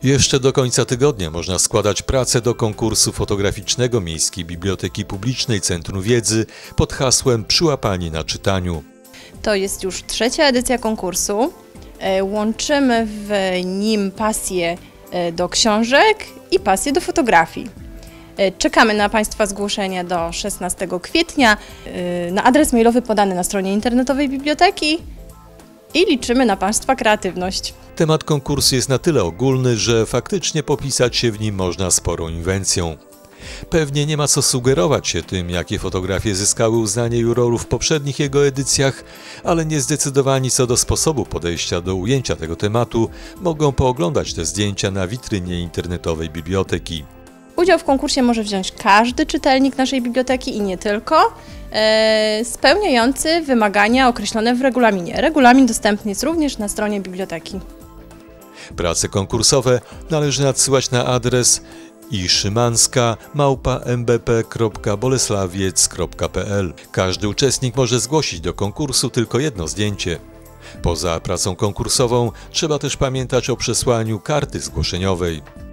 Jeszcze do końca tygodnia można składać pracę do konkursu fotograficznego Miejskiej Biblioteki Publicznej Centrum Wiedzy pod hasłem Przyłapani na czytaniu. To jest już 3. edycja konkursu. Łączymy w nim pasję do książek i pasję do fotografii. Czekamy na Państwa zgłoszenia do 16 kwietnia na adres mailowy podany na stronie internetowej biblioteki i liczymy na Państwa kreatywność. Temat konkursu jest na tyle ogólny, że faktycznie popisać się w nim można sporą inwencją. Pewnie nie ma co sugerować się tym, jakie fotografie zyskały uznanie jurorów w poprzednich jego edycjach, ale niezdecydowani co do sposobu podejścia do ujęcia tego tematu mogą pooglądać te zdjęcia na witrynie internetowej biblioteki. Udział w konkursie może wziąć każdy czytelnik naszej biblioteki i nie tylko, spełniający wymagania określone w regulaminie. Regulamin dostępny jest również na stronie biblioteki. Prace konkursowe należy nadsyłać na adres iszymanska@mbp.boleslawiec.pl. Każdy uczestnik może zgłosić do konkursu tylko jedno zdjęcie. Poza pracą konkursową trzeba też pamiętać o przesłaniu karty zgłoszeniowej.